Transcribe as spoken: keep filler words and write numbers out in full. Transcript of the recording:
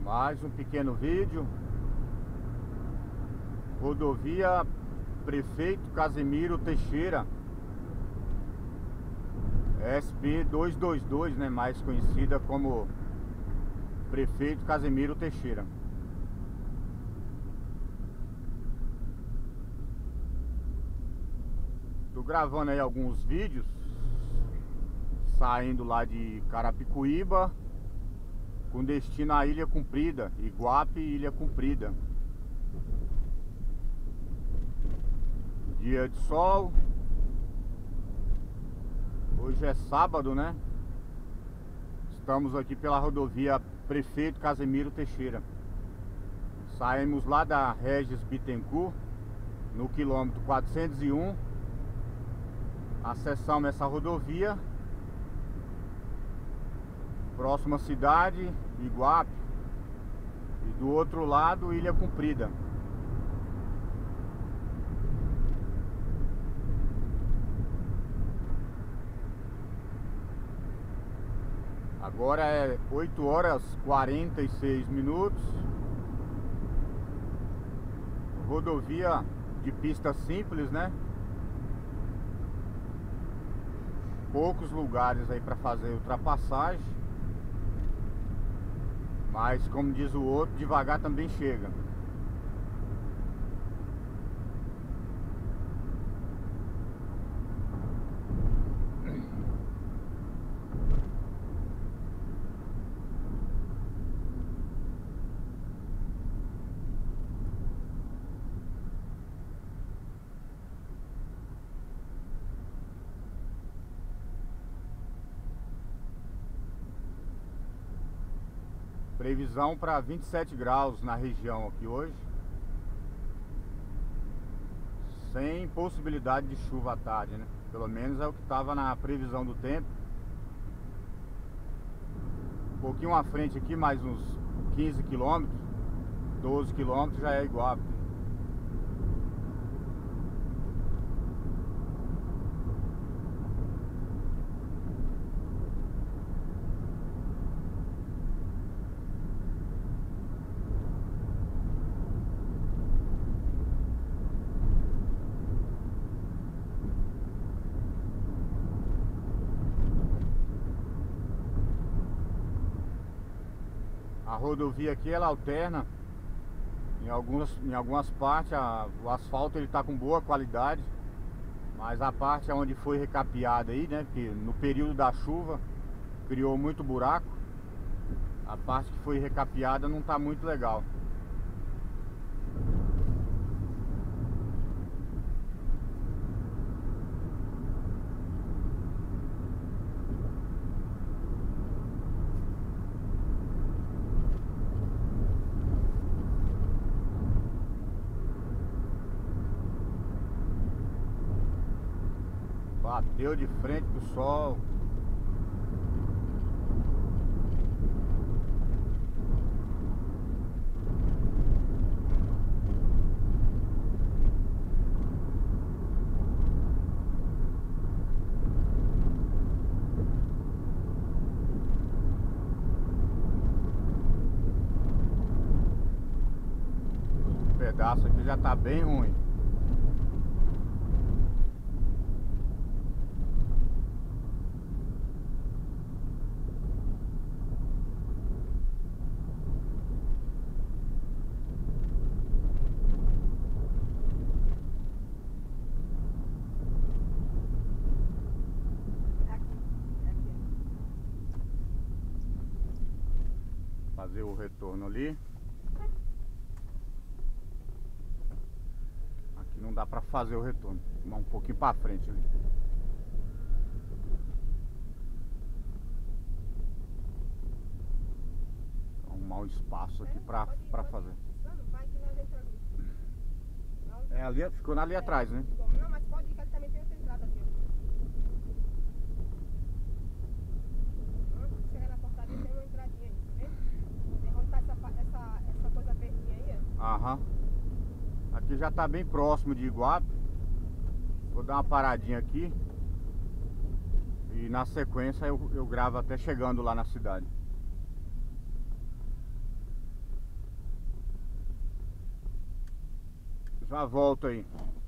Mais um pequeno vídeo. Rodovia Prefeito Casimiro Teixeira, S P duzentos e vinte e dois, né, mais conhecida como Prefeito Casimiro Teixeira. Tô gravando aí alguns vídeos saindo lá de Carapicuíba com destino à Ilha Comprida, Iguape e Ilha Comprida. Dia de sol. Hoje é sábado, né? Estamos aqui pela rodovia Prefeito Casimiro Teixeira. Saímos lá da Regis Bittencourt, no quilômetro quatrocentos e um. Acessamos essa rodovia. Próxima cidade, Iguape. E do outro lado, Ilha Comprida. Agora é oito horas e quarenta e seis minutos. Rodovia de pista simples, né? Poucos lugares aí para fazer ultrapassagem. Mas, como diz o outro, devagar também chega. Previsão para vinte e sete graus na região aqui hoje, sem possibilidade de chuva à tarde, né? Pelo menos é o que estava na previsão do tempo. Um pouquinho à frente aqui, mais uns quinze quilômetros, doze quilômetros já é Iguape. A rodovia aqui ela alterna em algumas, em algumas partes a, o asfalto ele tá com boa qualidade, mas a parte onde foi recapeada aí, né, que no período da chuva criou muito buraco, a parte que foi recapeada não tá muito legal. Bateu de frente pro sol. O pedaço aqui já tá bem ruim. Fazer o retorno ali. Aqui não dá pra fazer o retorno, mas um pouquinho pra frente ali. Arrumar um espaço aqui pra, pra fazer. É ali, ficou ali atrás, né? Não, mas pode ir que ali também tem outra entrada aqui. Chega na portaria tem uma entradinha aí, tá vendo? Tem onde tá essa, essa, essa coisa verdinha aí, ó. Aham. Aqui já tá bem próximo de Iguape. Vou dar uma paradinha aqui. E na sequência eu, eu gravo até chegando lá na cidade. Já volto aí.